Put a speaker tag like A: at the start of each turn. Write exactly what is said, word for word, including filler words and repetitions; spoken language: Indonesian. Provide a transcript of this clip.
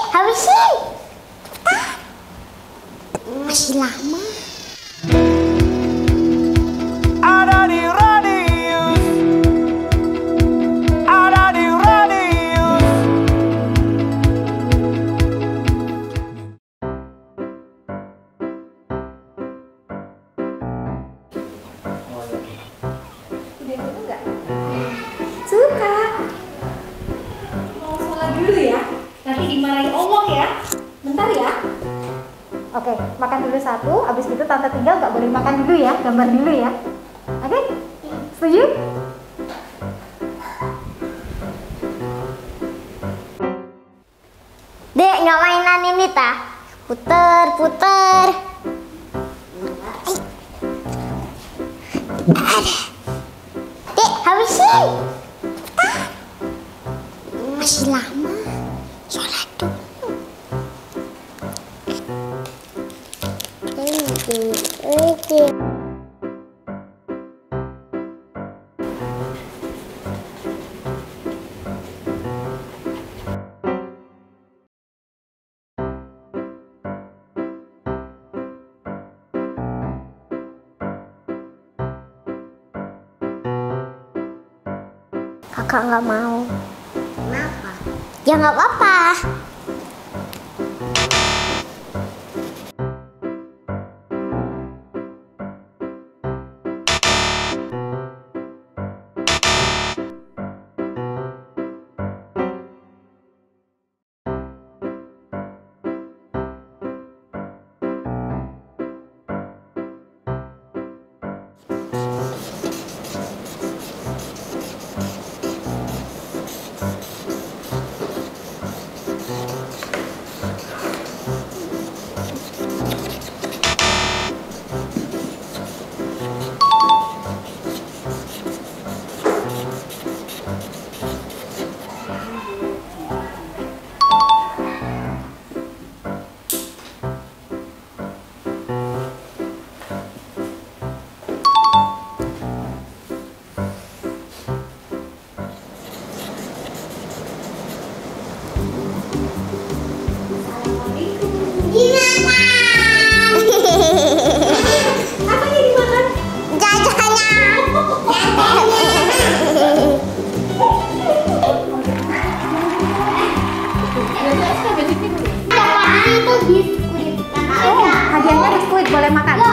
A: habisin. Masih lama.
B: Ada di radius, ada di radius.
C: Udah itu enggak? Suka. Mau sholat dulu ya. Nanti dimarahin Allah ya. Bentar ya. Oke, makan dulu satu. Abis itu tante tinggal nggak boleh makan dulu ya. Gambar dulu ya. Oke? Setuju?
A: Dek, nggak mainan ini tah? Puter, puter. Dek, habisin. Masih lama. Sholat dulu. Oke. Kakak nggak mau. Kenapa? Ya nggak apa-apa.
C: Oh, hadiahnya biskuit, boleh makan.